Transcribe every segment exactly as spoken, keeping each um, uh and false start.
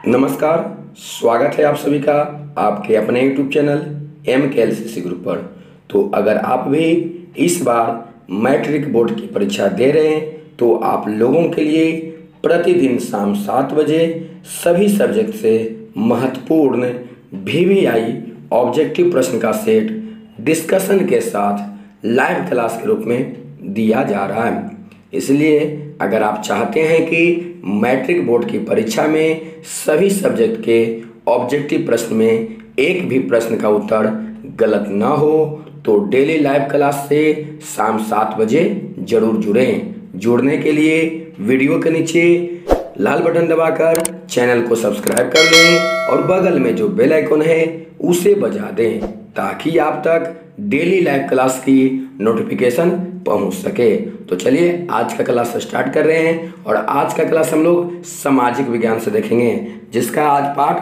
नमस्कार, स्वागत है आप सभी का आपके अपने YouTube channel M K L C C group पर। तो अगर आप भी इस बार मैट्रिक बोर्ड की परीक्षा दे रहे हैं तो आप लोगों के लिए प्रतिदिन शाम सात बजे सभी सब्जेक्ट से महत्वपूर्ण वी वी आई ऑब्जेक्टिव प्रश्न का सेट डिस्कशन के साथ लाइव क्लास के रूप में दिया जा रहा है। इसलिए अगर आप चाहते हैं कि मैट्रिक बोर्ड की परीक्षा में सभी सब्जेक्ट के ऑब्जेक्टिव प्रश्न में एक भी प्रश्न का उत्तर गलत ना हो तो डेली लाइव क्लास से शाम सात बजे जरूर जुड़ें। जुड़ने के लिए वीडियो के नीचे लाल बटन दबाकर चैनल को सब्सक्राइब कर लें और बगल में जो बेल आइकन है उसे बजा दें ताकि आप तक डेली लाइव क्लास की नोटिफिकेशन पहुंच सके। तो चलिए आज का क्लास स्टार्ट कर रहे हैं और आज का क्लास हम लोग सामाजिक विज्ञान से देखेंगे जिसका आज पार्ट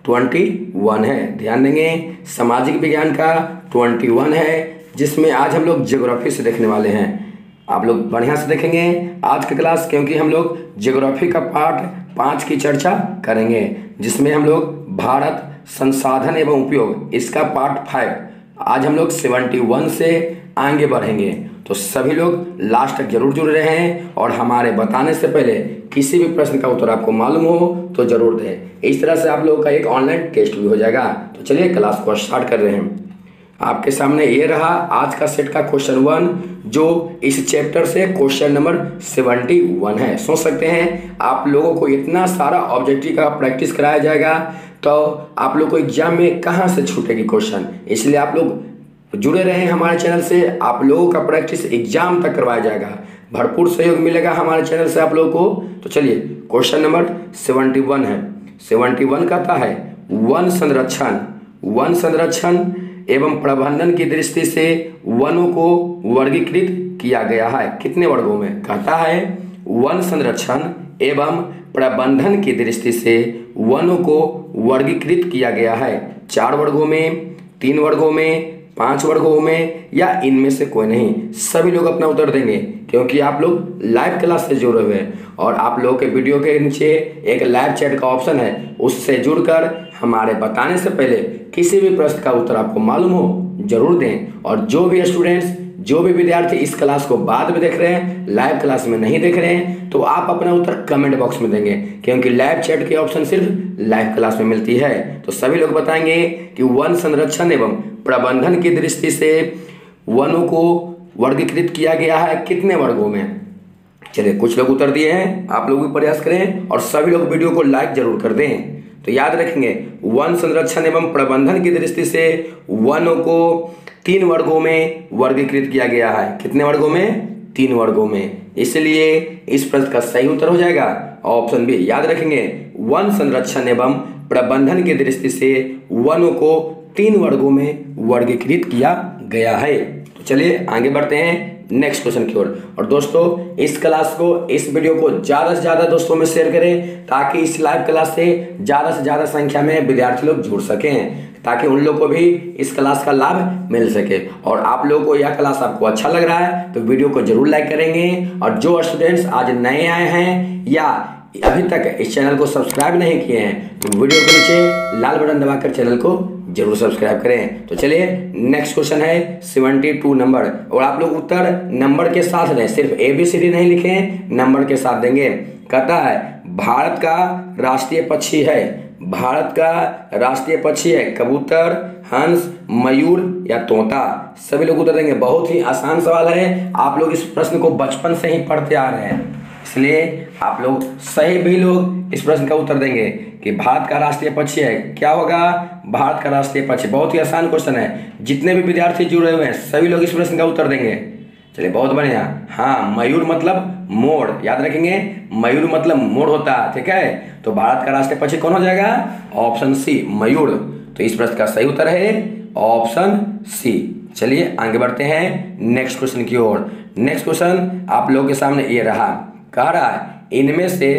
इक्कीस है। ध्यान देंगे, सामाजिक विज्ञान का इक्कीस है जिसमें आज हम लोग ज्योग्राफी से देखने वाले हैं। आप लोग बढ़िया से देखेंगे आज का क्लास क्योंकि हम लोग ज्योग्राफी का पार्ट पाँच की चर्चा करेंगे जिसमें हम लोग भारत संसाधन एवं उपयोग इसका पार्ट फाइव आज हम लोग इकहत्तर से आगे बढ़ेंगे। तो सभी लोग लास्ट तक जरूर जुड़ रहे हैं और हमारे बताने से पहले किसी भी प्रश्न का उत्तर आपको मालूम हो तो जरूर दें। इस तरह से आप लोगों का एक ऑनलाइन टेस्ट भी हो जाएगा। तो चलिए क्लास को स्टार्ट कर रहे हैं। आपके सामने ये रहा आज का सेट का क्वेश्चन वन जो इस चैप्टर से क्वेश्चन नंबर इकहत्तर है। सोच सकते हैं आप लोगों को इतना सारा ऑब्जेक्टिव का प्रैक्टिस कराया जाएगा तो आप लोग को एग्जाम में कहाँ से छूटेगी क्वेश्चन। इसलिए आप लोग जुड़े रहे हमारे चैनल से, आप लोगों का प्रैक्टिस एग्जाम तक करवाया जाएगा। भरपूर सहयोग मिलेगा हमारे चैनल से आप लोगों को। तो चलिए क्वेश्चन नंबर इकहत्तर है। इकहत्तर कहता है वन संरक्षण वन संरक्षण एवं प्रबंधन की दृष्टि से वनों को वर्गीकृत किया गया है। कितने वर्गों में? कहता है वन संरक्षण एवं प्रबंधन की दृष्टि से वनों को वर्गीकृत किया गया है। चार वर्गों में, तीन वर्गों में, पांच वर्गों में या इनमें से कोई नहीं। सभी लोग अपना उत्तर देंगे क्योंकि आप लोग लाइव क्लास से जुड़े हुए हैं और आप लोगों के वीडियो के नीचे एक लाइव चैट का ऑप्शन है, उससे जुड़कर हमारे बताने से पहले किसी भी प्रश्न का उत्तर आपको मालूम हो जरूर दें। और जो भी स्टूडेंट्स जो भी विद्यार्थी इस क्लास को बाद में देख रहे हैं, लाइव क्लास में नहीं देख रहे हैं, तो आप अपना उत्तर कमेंट बॉक्स में देंगे क्योंकि लाइव चैट की ऑप्शन सिर्फ लाइव क्लास में मिलती है। तो सभी लोग बताएंगे कि वन संरक्षण एवं प्रबंधन की दृष्टि से वनों को वर्गीकृत किया गया है कितने वर्गों में। चलिए कुछ लोग उत्तर दिए हैं, आप लोग भी प्रयास करें और सभी लोग वीडियो को लाइक जरूर कर दें। तो याद रखेंगे वन संरक्षण एवं प्रबंधन की दृष्टि से वनों को तीन वर्गों में वर्गीकृत किया गया है। कितने वर्गों में? तीन वर्गों में। इसलिए इस प्रश्न का सही उत्तर हो जाएगा ऑप्शन बी। याद रखेंगे वन संरक्षण एवं प्रबंधन की दृष्टि से वनों को तीन वर्गों में वर्गीकृत किया गया है। तो चलिए आगे बढ़ते हैं नेक्स्ट क्वेश्चन की ओर। और दोस्तों इस क्लास को इस वीडियो को ज़्यादा से ज़्यादा दोस्तों में शेयर करें ताकि इस लाइव क्लास से ज़्यादा से ज़्यादा संख्या में विद्यार्थी लोग जुड़ सकें ताकि उन लोग को भी इस क्लास का लाभ मिल सके। और आप लोगों को यह क्लास आपको अच्छा लग रहा है तो वीडियो को जरूर लाइक करेंगे। और जो स्टूडेंट्स आज नए आए हैं या अभी तक इस चैनल को सब्सक्राइब नहीं किए हैं तो वीडियो के नीचे लाल बटन दबाकर चैनल को जरूर सब्सक्राइब करें। तो चलिए नेक्स्ट क्वेश्चन है बहत्तर नंबर और आप लोग उत्तर नंबर के साथ दें, सिर्फ ए बी सी डी नहीं लिखें, नंबर के साथ देंगे। कहता है भारत का राष्ट्रीय पक्षी है भारत का राष्ट्रीय पक्षी है कबूतर, हंस, मयूर या तोता। सभी लोग उत्तर देंगे। बहुत ही आसान सवाल है, आप लोग इस प्रश्न को बचपन से ही पढ़ते आ रहे हैं इसलिए आप लोग सही भी लोग इस प्रश्न का उत्तर देंगे कि भारत का राष्ट्रीय पक्षी है। क्या होगा? भारत का राष्ट्रीय पक्षी। बहुत ही आसान क्वेश्चन है, जितने भी विद्यार्थी जुड़े हुए हैं सभी लोग इस प्रश्न का उत्तर देंगे। चलिए बहुत बढ़िया। हाँ, मयूर मतलब मोर। याद रखेंगे मयूर मतलब मोर होता है। ठीक है, तो भारत का राष्ट्रीय पक्षी कौन हो जाएगा? ऑप्शन सी मयूर। तो इस प्रश्न का सही उत्तर है ऑप्शन सी। चलिए आगे बढ़ते हैं नेक्स्ट क्वेश्चन की ओर। नेक्स्ट क्वेश्चन आप लोगों के सामने ये रहा। कह रहा है इनमें से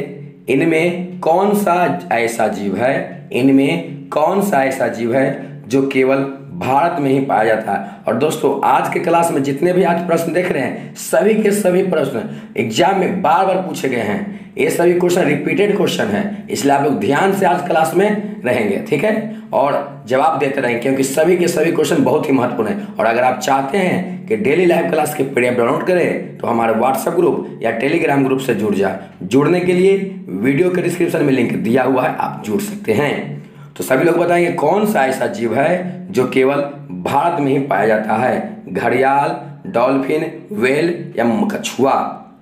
इनमें कौन सा ऐसा जीव है इनमें कौन सा ऐसा जीव है जो केवल भारत में ही पाया जाता है। और दोस्तों आज के क्लास में जितने भी आज प्रश्न देख रहे हैं सभी के सभी प्रश्न एग्जाम में बार बार पूछे गए हैं। ये सभी क्वेश्चन रिपीटेड क्वेश्चन है, इसलिए आप लोग ध्यान से आज क्लास में रहेंगे, ठीक है, और जवाब देते रहेंगे क्योंकि सभी के सभी क्वेश्चन बहुत ही महत्वपूर्ण है। और अगर आप चाहते हैं कि डेली लाइव क्लास के पीडीएफ डाउनलोड करें तो हमारे व्हाट्सएप ग्रुप या टेलीग्राम ग्रुप से जुड़ जाए। जुड़ने के लिए वीडियो के डिस्क्रिप्शन में लिंक दिया हुआ है, आप जुड़ सकते हैं। तो सभी लोग बताएंगे कौन सा ऐसा जीव है जो केवल भारत में ही पाया जाता है? घड़ियाल, डॉल्फिन, वेल या कछुआ?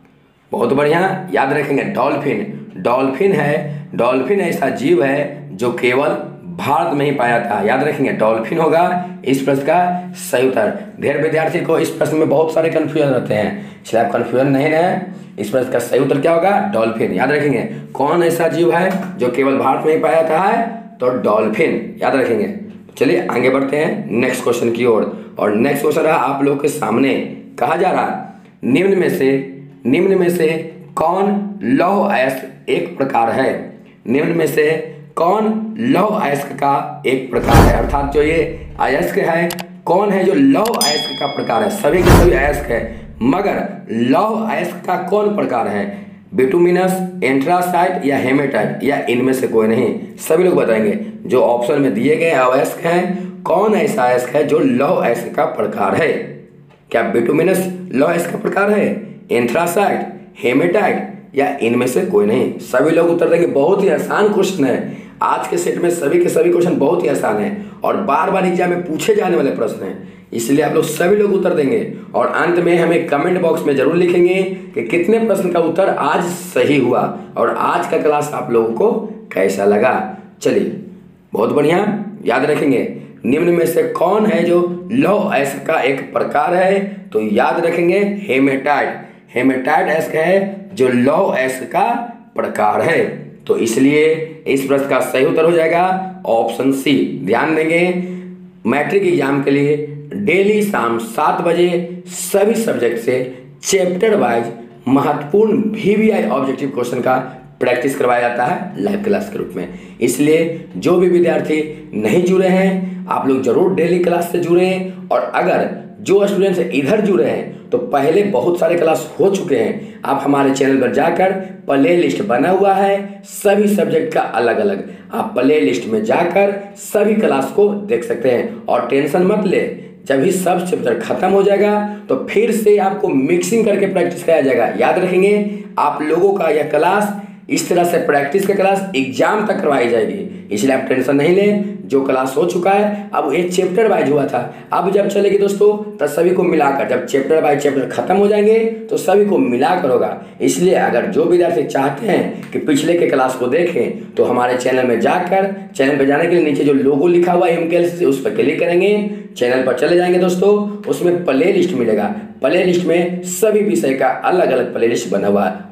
बहुत बढ़िया, याद रखेंगे डॉल्फिन। डॉल्फिन है, डॉल्फिन ऐसा जीव है जो केवल भारत में ही पाया जाता है। याद रखेंगे डॉल्फिन होगा इस प्रश्न का सही उत्तर। ढेर विद्यार्थी को इस प्रश्न में बहुत सारे कंफ्यूजन रहते हैं, इसलिए आप कंफ्यूजन नहीं रहे। इस प्रश्न का सही उत्तर क्या होगा? डॉल्फिन। याद रखेंगे कौन ऐसा जीव है जो केवल भारत में ही पाया जाता है? तो डॉल्फिन, याद रखेंगे। चलिए आगे बढ़ते हैं नेक्स्ट क्वेश्चन की ओर। और, और नेक्स्ट क्वेश्चन रहा आप लोग के सामने। कहा जा रहा निम्न में से निम्न में से कौन लौह अयस्क एक प्रकार है? निम्न में से कौन लौह अयस्क का एक प्रकार है? अर्थात जो ये अयस्क है कौन है जो लौह अयस्क का प्रकार है? सभी के सभी अयस्क है मगर लौह अयस्क का कौन प्रकार है? बिटुमिनस, एंथ्रासाइट या हेमेटाइट या इनमें से कोई नहीं? सभी लोग बताएंगे। जो ऑप्शन में दिए गए अयस्क हैं कौन ऐसा अयस्क है जो लौह अयस्क का प्रकार है? क्या बिटुमिनस लौह अयस्क का प्रकार है, एंथ्रासाइट, हेमेटाइट या इनमें से कोई नहीं? सभी लोग उत्तर देंगे। बहुत ही आसान क्वेश्चन है, आज के सेट में सभी के सभी क्वेश्चन बहुत ही आसान है और बार बार एग्जाम में पूछे जाने वाले प्रश्न हैं, इसलिए आप लोग सभी लोग उत्तर देंगे। और अंत में हमें कमेंट बॉक्स में जरूर लिखेंगे कि कितने प्रश्न का उत्तर आज सही हुआ और आज का क्लास आप लोगों को कैसा लगा। चलिए बहुत बढ़िया, याद रखेंगे निम्न में से कौन है जो लौह अयस्क का एक प्रकार है? तो याद रखेंगे हेमेटाइट। हेमेटाइट अयस्क है जो लौह अयस्क का प्रकार है। तो इसलिए इस प्रश्न का सही उत्तर हो जाएगा ऑप्शन सी। ध्यान देंगे मैट्रिक एग्जाम के लिए डेली शाम सात बजे सभी सब्जेक्ट से चैप्टर वाइज महत्वपूर्ण वीवीआई ऑब्जेक्टिव क्वेश्चन का प्रैक्टिस करवाया जाता है लाइव क्लास के रूप में। इसलिए जो भी विद्यार्थी नहीं जुड़े हैं आप लोग जरूर डेली क्लास से जुड़ें। और अगर जो स्टूडेंट्स इधर जुड़े हैं तो पहले बहुत सारे क्लास हो चुके हैं, आप हमारे चैनल पर जाकर प्ले लिस्ट बना हुआ है सभी सब्जेक्ट का अलग अलग, आप प्ले लिस्ट में जाकर सभी क्लास को देख सकते हैं। और टेंशन मत ले, जब ही सब चैप्टर खत्म हो जाएगा तो फिर से आपको मिक्सिंग करके प्रैक्टिस कराया जाएगा। याद रखेंगे आप लोगों का यह क्लास इस तरह से प्रैक्टिस का क्लास एग्जाम तक करवाई जाएगी, इसलिए आप टेंशन नहीं लें। जो क्लास हो चुका है अब ये चैप्टर वाइज हुआ था, अब जब चलेगी दोस्तों तब सभी को मिलाकर, जब चैप्टर बाय चैप्टर खत्म हो जाएंगे तो सभी को मिलाकर होगा। इसलिए अगर जो विद्यार्थी चाहते हैं कि पिछले के क्लास को देखें तो हमारे चैनल में जाकर, चैनल पर जाने के लिए नीचे जो लोगो लिखा हुआ है एमकेएलसीसी उस पर क्लिक करेंगे, चैनल पर चले जाएंगे दोस्तों, उसमें प्ले लिस्ट मिलेगा। प्ले लिस्ट में सभी विषय का अलग अलग प्ले लिस्ट बना हुआ है,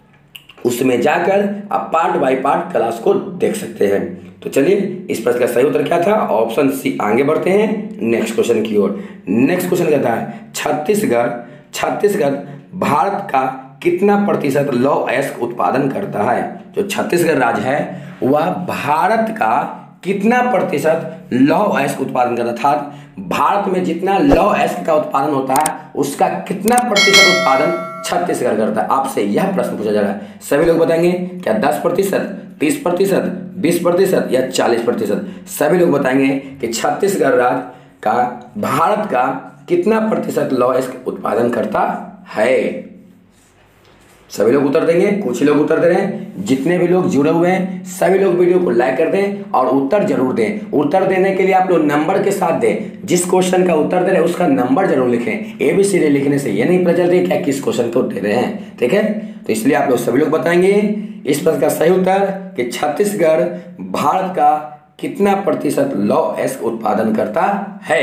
उसमें जाकर आप पार्ट बाय पार्ट क्लास को देख सकते हैं। तो चलिए इस प्रश्न का सही उत्तर क्या था? Option C. आगे बढ़ते हैं नेक्स्ट क्वेश्चन की ओर। नेक्स्ट क्वेश्चन कहता है छत्तीसगढ़ छत्तीसगढ़ भारत का कितना प्रतिशत लौह अयस्क उत्पादन करता है? जो छत्तीसगढ़ राज्य है वह भारत का कितना प्रतिशत लौह अयस्क उत्पादन करता, अर्थात भारत में जितना लौह अयस्क का उत्पादन होता है उसका कितना प्रतिशत उत्पादन छत्तीसगढ़ करता है? आपसे यह प्रश्न पूछा जा रहा है। सभी लोग बताएंगे क्या दस प्रतिशत, तीस प्रतिशत, बीस प्रतिशत या चालीस प्रतिशत? सभी लोग बताएंगे कि छत्तीसगढ़ राज्य का भारत का कितना प्रतिशत लौह अयस्क उत्पादन करता है? सभी लोग उत्तर देंगे, कुछ लोग उत्तर दे रहे हैं। जितने भी लोग जुड़े हुए हैं सभी लोग वीडियो को लाइक कर दें और उत्तर जरूर दें। उत्तर देने के लिए आप लोग नंबर के साथ दें, जिस क्वेश्चन का उत्तर दे रहे हैं उसका नंबर जरूर लिखें। ए बी सी डी लिखने से ये नहीं पता चलती क्या किस क्वेश्चन को दे रहे हैं, ठीक है? तो इसलिए आप लोग सभी लोग बताएंगे इस प्रश्न का सही उत्तर कि छत्तीसगढ़ भारत का कितना प्रतिशत लौह अयस्क उत्पादन करता है।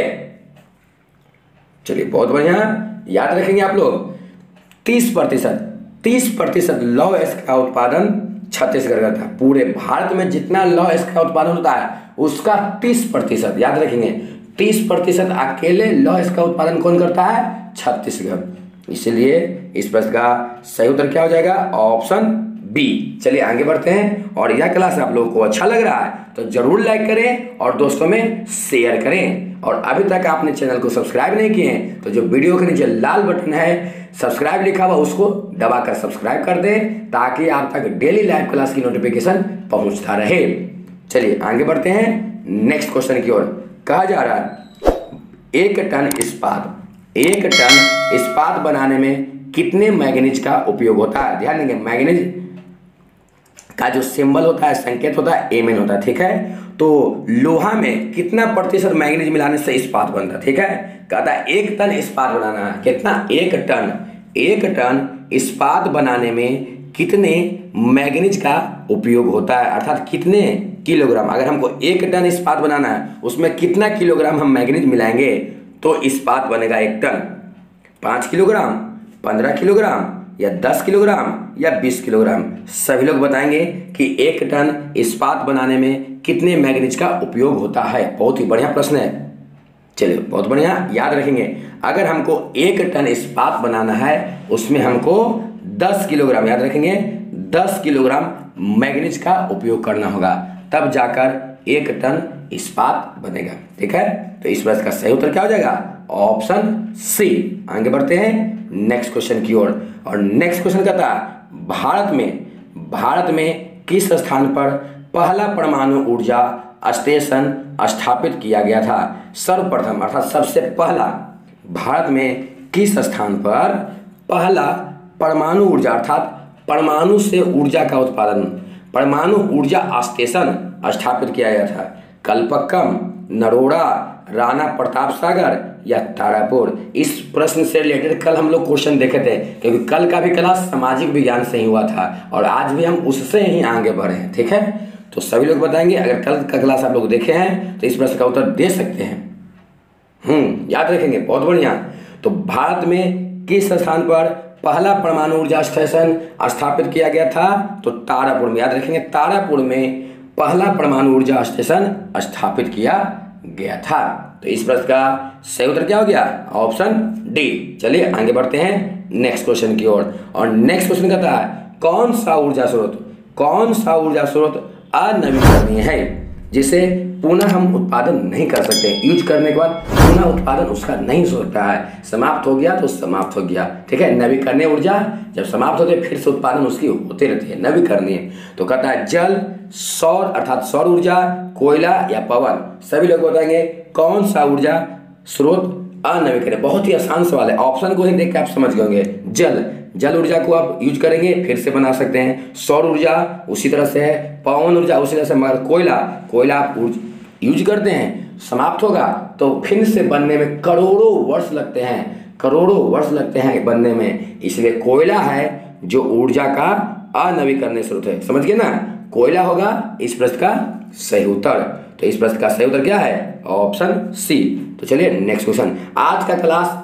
चलिए बहुत बढ़िया, याद रखेंगे आप लोग तीस प्रतिशत तीस प्रतिशत लौह अयस्क का उत्पादन छत्तीसगढ़ करता है। पूरे भारत में जितना लौह अयस्क का उत्पादन होता है उसका तीस प्रतिशत, याद रखेंगे तीस प्रतिशत अकेले लौह अयस्क का उत्पादन कौन करता है? छत्तीसगढ़। इसलिए इस प्रश्न का सही उत्तर क्या हो जाएगा? Option B. चलिए आगे बढ़ते हैं। और यह क्लास आप लोगों को अच्छा लग रहा है तो जरूर लाइक करें और दोस्तों में शेयर करें। और अभी तक आपने चैनल को सब्सक्राइब नहीं किए हैं तो जो वीडियो के नीचे लाल बटन है सब्सक्राइब लिखा हुआ उसको दबाकर सब्सक्राइब कर दें ताकि आप तक डेली लाइव क्लास की नोटिफिकेशन पहुंचता रहे। चलिए आगे बढ़ते हैं नेक्स्ट क्वेश्चन की ओर। कहा जा रहा है एक टन इस्पात एक टन इस्पात बनाने में कितने मैग्नीज का उपयोग होता है। ध्यान देंगे मैग्नीज का जो सिंबल होता है संकेत होता है एम एन होता है। ठीक है, तो लोहा में कितना प्रतिशत मैग्नीज मिलाने से इस्पात बनता है। ठीक है, कहता है एक टन इस्पात बनाना है। कितना? एक टन एक टन इस्पात बनाने में कितने मैग्नीज का उपयोग होता है, अर्थात कितने किलोग्राम। अगर हमको एक टन इस्पात बनाना है उसमें कितना किलोग्राम हम मैग्नीज मिलाएंगे तो इस्पात बनेगा एक टन। पाँच किलोग्राम, पंद्रह किलोग्राम या दस किलोग्राम या बीस किलोग्राम। सभी लोग बताएंगे कि एक टन इस्पात बनाने में कितने मैग्नीज का उपयोग होता है। बहुत ही बढ़िया प्रश्न है। चलिए बहुत बढ़िया, याद रखेंगे। अगर हमको एक टन इस्पात बनाना है उसमें हमको दस किलोग्राम, याद रखेंगे, दस किलोग्राम मैग्नीज का उपयोग करना होगा, तब जाकर एक टन इस्पात बनेगा। ठीक है, तो इस प्रश्न का सही उत्तर क्या हो जाएगा? Option C. आगे बढ़ते हैं नेक्स्ट क्वेश्चन की ओर। और नेक्स्ट क्वेश्चन कहता है भारत में भारत में किस स्थान पर पहला परमाणु ऊर्जा स्टेशन स्थापित किया गया था। सर्वप्रथम अर्थात सबसे पहला भारत में किस स्थान पर पहला परमाणु ऊर्जा अर्थात परमाणु से ऊर्जा का उत्पादन परमाणु ऊर्जा स्टेशन स्थापित किया गया था। कल्पक्कम, नरोड़ा, राणा प्रताप सागर या तारापुर। इस प्रश्न से रिलेटेड कल हम लोग क्वेश्चन देखे थे, क्योंकि कल का भी क्लास सामाजिक विज्ञान से ही हुआ था और आज भी हम उससे ही आगे बढ़े हैं। ठीक है, तो सभी लोग बताएंगे। अगर कल का क्लास आप लोग देखे हैं तो इस प्रश्न का उत्तर दे सकते हैं। हम्म याद रखेंगे, बहुत बढ़िया। तो भारत में किस स्थान पर पहला परमाणु ऊर्जा स्टेशन स्थापित किया गया था? तो तारापुर में। याद रखेंगे, तारापुर में पहला परमाणु ऊर्जा स्टेशन स्थापित किया गया था। तो इस प्रश्न का सही उत्तर क्या हो गया? Option D. चलिए आगे बढ़ते हैं नेक्स्ट क्वेश्चन की ओर। और नेक्स्ट क्वेश्चन कहता है कौन सा ऊर्जा स्रोत कौन सा ऊर्जा स्रोत अनवीकरणीय है जिसे पुनः हम उत्पादन नहीं कर सकते। यूज करने के बाद पुनः उत्पादन उसका नहीं हो सकता है। समाप्त हो गया तो समाप्त हो गया। ठीक है, नवीकरणीय ऊर्जा जब समाप्त होती है फिर से उत्पादन उसकी होती रहती है, नवीकरणीय। तो कहता है जल, सौर अर्थात सौर ऊर्जा, कोयला या पवन। सभी लोग बताएंगे कौन सा ऊर्जा स्रोत अनवीकरणीय। बहुत ही आसान सवाल है, ऑप्शन को ही देख के आप समझ गए होंगे। जल जल ऊर्जा को आप यूज करेंगे फिर से बना सकते हैं। सौर ऊर्जा उसी तरह से है, पवन ऊर्जा उसी तरह से, मगर कोयला कोयला आप यूज करते हैं समाप्त होगा तो फिर से बनने में करोड़ों वर्ष लगते हैं करोड़ों वर्ष लगते हैं बनने में। इसलिए कोयला है जो ऊर्जा का अनवीकरणीय स्रोत है। समझ गए ना, कोयला होगा इस प्रश्न का सही उत्तर। तो इस प्रश्न का सही उत्तर क्या है? Option C. तो चलिए नेक्स्ट क्वेश्चन। आज का क्लास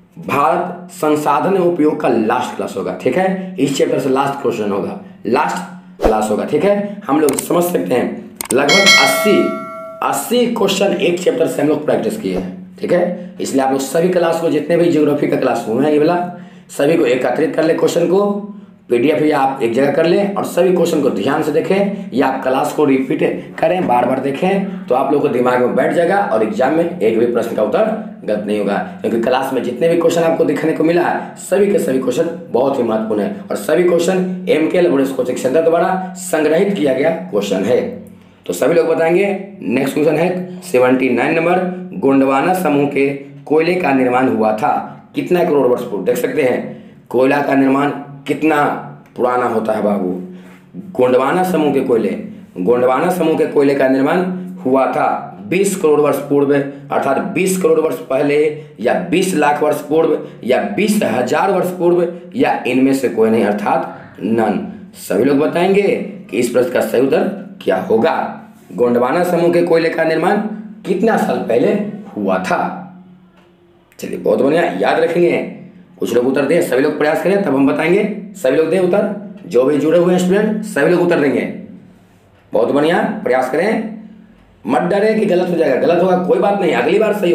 भारत संसाधन उपयोग का लास्ट क्लास होगा। ठीक है, इस चैप्टर से लास्ट क्वेश्चन होगा, लास्ट क्लास होगा। ठीक है, हम लोग समझ सकते हैं लगभग अस्सी अस्सी क्वेश्चन एक चैप्टर से हम लोग प्रैक्टिस किए हैं। ठीक है, इसलिए आप लोग सभी क्लास को, जितने भी ज्योग्राफी का क्लास हुए हैं ये वाला, सभी को एकत्रित कर ले, क्वेश्चन को पीडीएफ या आप एक जगह कर लें और सभी क्वेश्चन को ध्यान से देखें या आप क्लास को रिपीट करें, बार बार देखें, तो आप लोगों को दिमाग में बैठ जाएगा और एग्जाम में एक भी प्रश्न का उत्तर गलत नहीं होगा। क्योंकि क्लास में जितने भी क्वेश्चन आपको दिखने को मिला है सभी के सभी क्वेश्चन बहुत ही महत्वपूर्ण है और सभी question M K laboratory coaching centre द्वारा संग्रहित किया गया क्वेश्चन है। तो सभी लोग बताएंगे। नेक्स्ट क्वेश्चन है सेवेंटी नाइन नंबर। गोंडवाना समूह के कोयले का निर्माण हुआ था कितना करोड़ वर्ष पूर्व। देख सकते हैं कोयला का निर्माण कितना पुराना होता है बाबू। गोंडवाना समूह के कोयले गोंडवाना समूह के कोयले का निर्माण हुआ था बीस करोड़ वर्ष पूर्व, अर्थात बीस करोड़ वर्ष पहले या बीस लाख वर्ष पूर्व या बीस हजार वर्ष पूर्व या इनमें से कोई नहीं, अर्थात नन। सभी लोग बताएंगे कि इस प्रश्न का सही उत्तर क्या होगा। गोंडवाना समूह के कोयले का निर्माण कितना साल पहले हुआ था। चलिए बहुत बढ़िया, याद रखेंगे। कुछ लोग उत्तर दें, सभी लोग प्रयास करें तब हम बताएंगे। सभी लोग दें उत्तर, जो भी जुड़े हुए हैं स्टूडेंट सभी लोग उत्तर देंगे। बहुत बढ़िया, प्रयास करें, मत डरे कि गलत हो जाएगा। गलत होगा कोई बात नहीं, अगली बार सही होगा।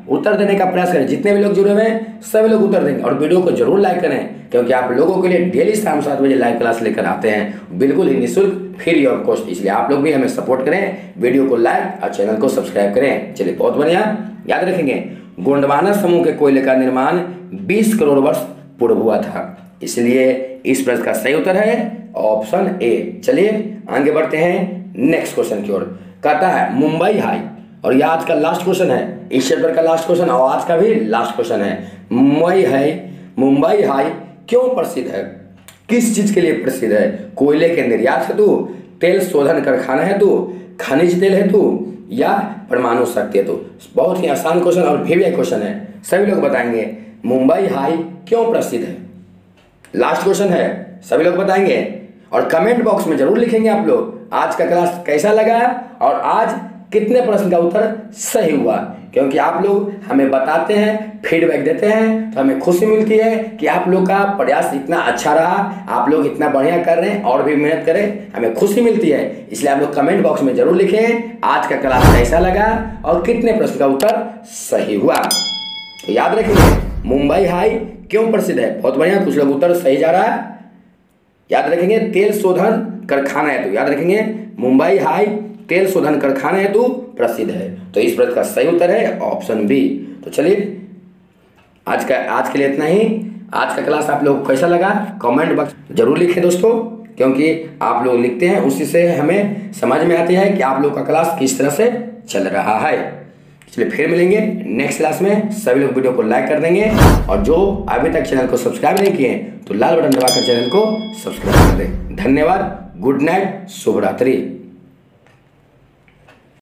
उत्तर देने का प्रयास करें। जितने भी लोग जुड़े हुए हैं सभी लोग उत्तर देंगे और वीडियो को जरूर लाइक करें, क्योंकि आप लोगों के लिए डेली शाम सात बजे लाइव क्लास लेकर आते हैं, बिल्कुल ही निःशुल्क, फ्री ऑफ कॉस्ट। इसलिए आप लोग भी हमें सपोर्ट करें, वीडियो को लाइक और चैनल को सब्सक्राइब करें। चलिए बहुत बढ़िया। याद रखेंगे गोंडवाना समूह के कोयले का निर्माण बीस करोड़ वर्ष पूर्व हुआ था, इसलिए इस प्रश्न का सही उत्तर है ऑप्शन ए। चलिए आगे बढ़ते हैं नेक्स्ट क्वेश्चन की ओर। कहता है मुंबई हाई, और यह आज का लास्ट क्वेश्चन है, इस चैप्टर का लास्ट क्वेश्चन और आज का भी लास्ट क्वेश्चन है। मुंबई हाई मुंबई हाई क्यों प्रसिद्ध है? किस चीज के लिए प्रसिद्ध है? कोयले के निर्यात हेतु, तेल शोधन कारखाना हेतु, खनिज तेल हेतु या परमाणु शक्ति हेतु? बहुत ही आसान क्वेश्चन और भी क्वेश्चन है, सभी लोग बताएंगे मुंबई हाई क्यों प्रसिद्ध है। लास्ट क्वेश्चन है, सभी लोग बताएंगे और कमेंट बॉक्स में जरूर लिखेंगे आप लोग आज का क्लास कैसा लगा और आज कितने प्रश्न का उत्तर सही हुआ। क्योंकि आप लोग हमें बताते हैं, फीडबैक देते हैं, तो हमें खुशी मिलती है कि आप लोग का प्रयास इतना अच्छा रहा, आप लोग इतना बढ़िया कर रहे हैं और भी मेहनत करें, हमें खुशी मिलती है। इसलिए आप लोग कमेंट बॉक्स में जरूर लिखें आज का क्लास कैसा लगा और कितने प्रश्न का उत्तर सही हुआ। तो याद रखिए मुंबई हाई क्यों प्रसिद्ध है। बहुत बढ़िया, कुछ लोग उत्तर सही जा रहा है। याद रखेंगे तेल शोधन कारखाना हेतु, याद रखेंगे मुंबई हाई तेल शोधन कारखाना हेतु प्रसिद्ध है। तो इस प्रश्न का सही उत्तर है ऑप्शन बी। तो चलिए आज का आज के लिए इतना ही। आज का क्लास आप लोग को कैसा लगा कमेंट बॉक्स जरूर लिखें दोस्तों, क्योंकि आप लोग लिखते हैं उसी से हमें समझ में आती है कि आप लोग का क्लास किस तरह से चल रहा है। चलिए फिर मिलेंगे नेक्स्ट क्लास में। सभी लोग वीडियो को लाइक कर देंगे और जो अभी तक चैनल को सब्सक्राइब नहीं किए तो लाल बटन दबाकर चैनल को सब्सक्राइब कर दें। धन्यवाद, गुड नाइट, शुभ रात्रि।